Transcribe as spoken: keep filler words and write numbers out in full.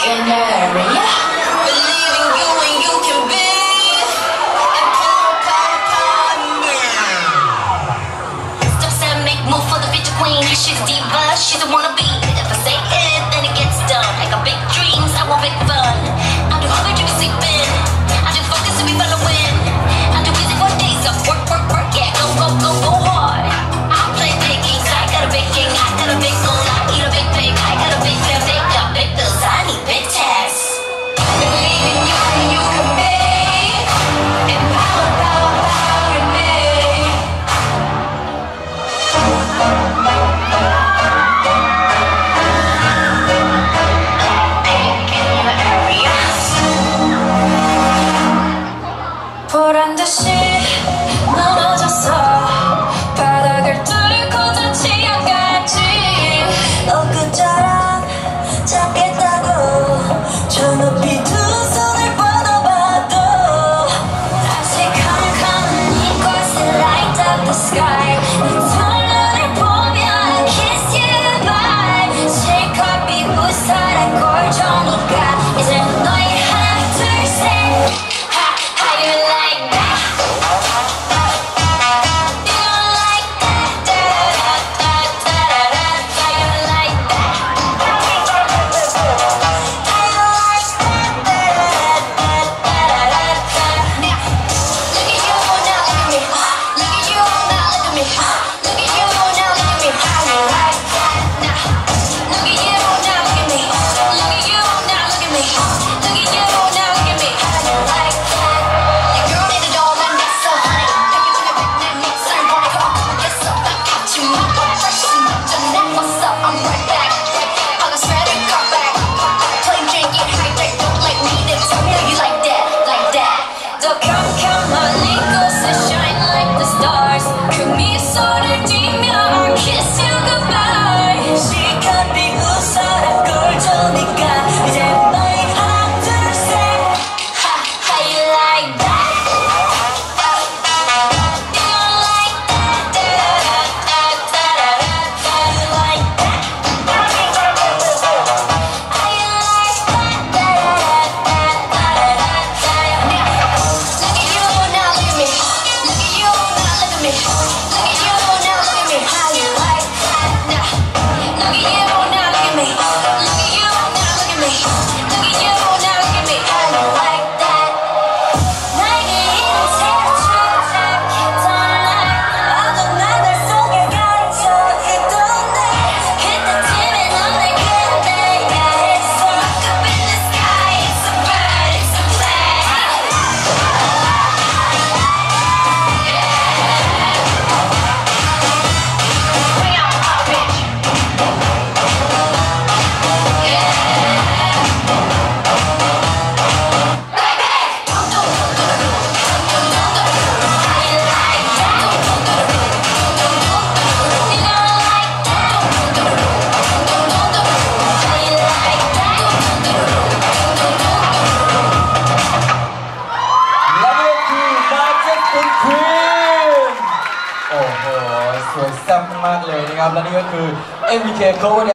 area. Believe in you and you can be. And power, power, power, yeah. Steps and make move for the future queen. She's diva, she's a wannabe. If I say it, then it gets done. I got big dreams, I want big fun. I do hard, you can sleep in. I do focus and we follow win. I do busy for days of work, work, work. Yeah, go, go, go, go hard. I play big games, I got a big game, I got a big goal, I eat a big pig, I got a big fan, big got big bills, I need big tasks. Believe in you and you can be. And power, power, power in me. 보란 듯이 넘어졌어. 바닥을 뚫고 다치 않겠지. 너 끝자락 잡겠다고 저 높이 두 손을 뻗어봐도 다시 come come 이곳을 light up the sky. 네 눈을 보며 I kiss you bye. 실컷 비웃어라 꼴종이가 이제 너의 하나 둘 셋. How you like that? โอ้โหสวยแซ่บมากเลยนะครับและนี่ก็คือ เอ็ม วี เค Cover